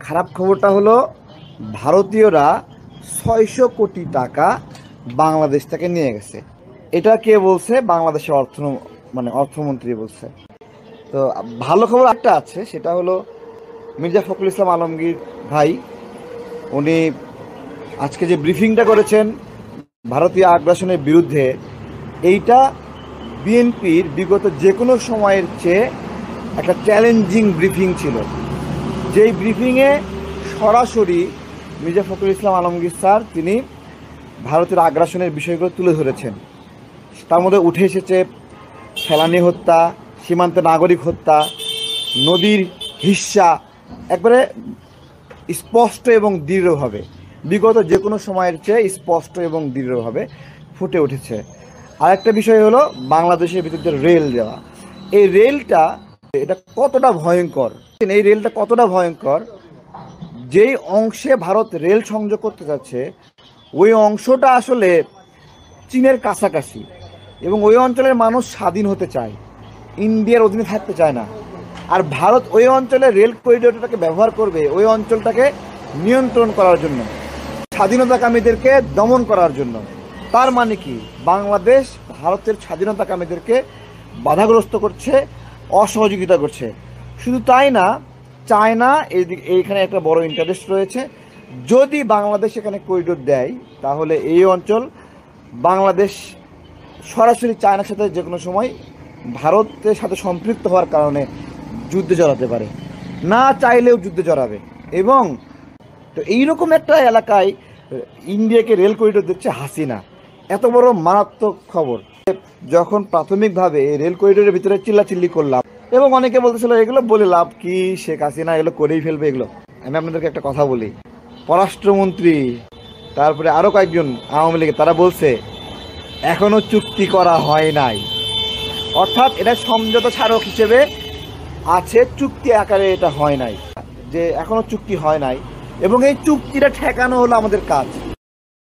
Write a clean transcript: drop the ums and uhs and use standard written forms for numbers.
খারাপ খবরটা হলো ভারতীয়রা ৬০০ কোটি টাকা বাংলাদেশ থেকে নিয়ে গেছে। এটা কে বলছে? বাংলাদেশের অর্থমন্ত্রী বলছে। তো ভালো খবর একটা আছে, সেটা হলো মির্জা ফখরুল ইসলাম আলমগীর ভাই, উনি আজকে যে ব্রিফিংটা করেছেন ভারতীয় আগ্রাসনের বিরুদ্ধে, এইটা বিএনপির বিগত যে কোনো সময়ের চেয়ে একটা চ্যালেঞ্জিং ব্রিফিং ছিল। যেই ব্রিফিংয়ে সরাসরি মির্জা ফখরুল ইসলাম আলমগীর স্যার তিনি ভারতের আগ্রাসনের বিষয়গুলো তুলে ধরেছেন। তার মধ্যে উঠে এসেছে ফেলানি হত্যা, সীমান্তে নাগরিক হত্যা, নদীর হিস্সা, একবারে স্পষ্ট এবং দৃঢ়ভাবে, বিগত যে কোনো সময়ের চেয়ে স্পষ্ট এবং দৃঢ়ভাবে ফুটে উঠেছে। আরেকটা বিষয় হলো বাংলাদেশের ভিতর যে রেল দেওয়া, এই রেলটা এটা কতটা ভয়ঙ্কর, এই রেলটা কতটা ভয়ঙ্কর, যেই অংশে ভারত রেল সংযোগ করতে যাচ্ছে ওই অংশটা আসলে চীনের কাছাকাছি, এবং ওই অঞ্চলের মানুষ স্বাধীন হতে চায়, ইন্ডিয়ার অধীনে থাকতে চায় না। আর ভারত ওই অঞ্চলে রেল করিডোরটাকে ব্যবহার করবে ওই অঞ্চলটাকে নিয়ন্ত্রণ করার জন্য, স্বাধীনতাকামীদেরকে দমন করার জন্য। তার মানে কি, বাংলাদেশ ভারতের স্বাধীনতাকামীদেরকে বাধাগ্রস্ত করছে, অসহযোগিতা করছে। শুধু তাই না, চায়না এইখানে একটা বড় ইন্টারেস্ট রয়েছে। যদি বাংলাদেশ এখানে করিডোর দেয় তাহলে এই অঞ্চল বাংলাদেশ সরাসরি চায়নার সাথে যে কোনো সময় ভারতের সাথে সম্পৃক্ত হওয়ার কারণে যুদ্ধে জড়াতে পারে, না চাইলেও যুদ্ধে জড়াবে। এবং তো এইরকম একটা এলাকায় ইন্ডিয়াকে রেল করিডোর দিচ্ছে হাসিনা, এত বড় মারাত্মক খবর। যখন প্রাথমিকভাবে এই রেল করিডোরের ভিতরে চিল্লাচিল্লি করলাম, এবং অনেকে বলতেছিল এগুলো বলে লাভ কি, শেখ হাসিনা এগুলো করেই ফেলবে। এগুলো আমি আপনাদেরকে একটা কথা বলি, পররাষ্ট্রমন্ত্রী তারপরে আরও কয়েকজন আওয়ামী লীগের তারা বলছে এখনও চুক্তি করা হয় নাই, অর্থাৎ এটা সমঝোতা স্মারক হিসেবে আছে, চুক্তি আকারে এটা হয় নাই, যে এখনও চুক্তি হয় নাই, এবং এই চুক্তিটা ঠেকানো হলো আমাদের কাজ।